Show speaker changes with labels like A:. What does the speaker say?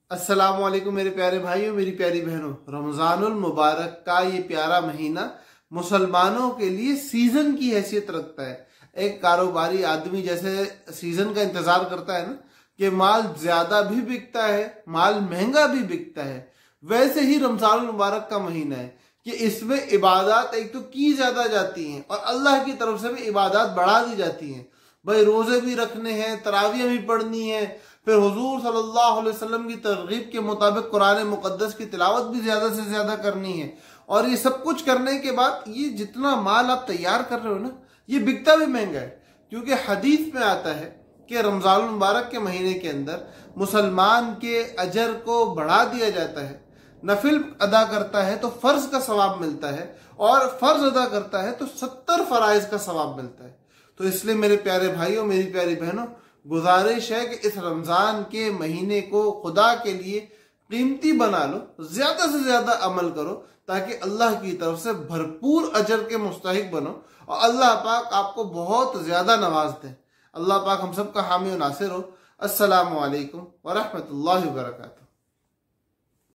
A: अस्सलाम वालेकुम मेरे प्यारे भाइयों, मेरी प्यारी बहनों। रमजानुल मुबारक का ये प्यारा महीना मुसलमानों के लिए सीजन की हैसियत रखता है। एक कारोबारी आदमी जैसे सीजन का इंतजार करता है ना कि माल ज्यादा भी बिकता है, माल महंगा भी बिकता है, वैसे ही रमजानुल मुबारक का महीना है कि इसमें इबादत एक तो की ज्यादा जाती हैं और अल्लाह की तरफ से भी इबादत बढ़ा दी जाती हैं। भाई रोजे भी रखने हैं, तरावियां भी पढ़नी है, फिर हुजूर सल्लल्लाहु अलैहि वसल्लम की तरगीब के मुताबिक कुरान मुकद्दस की तिलावत भी ज्यादा से ज्यादा करनी है। और ये सब कुछ करने के बाद ये जितना माल आप तैयार कर रहे हो ना, ये बिकता भी महंगा है। क्योंकि हदीस में आता है कि रमजान मुबारक के महीने के अंदर मुसलमान के अजर को बढ़ा दिया जाता है। नफिल अदा करता है तो फर्ज का सवाब मिलता है, और फर्ज अदा करता है तो 70 फराइज का सवाब मिलता है। तो इसलिए मेरे प्यारे भाइयों, मेरी प्यारी बहनों, गुजारिश है कि इस रमजान के महीने को खुदा के लिए कीमती बना लो, ज्यादा से ज्यादा अमल करो, ताकि अल्लाह की तरफ से भरपूर अजर के मुस्तहिक बनो और अल्लाह पाक आपको बहुत ज्यादा नवाज दे। अल्लाह पाक हम सब का हामी और नासिर हो। अस्सलामु अलैकुम व रहमतुल्लाहि व बरकातुहू।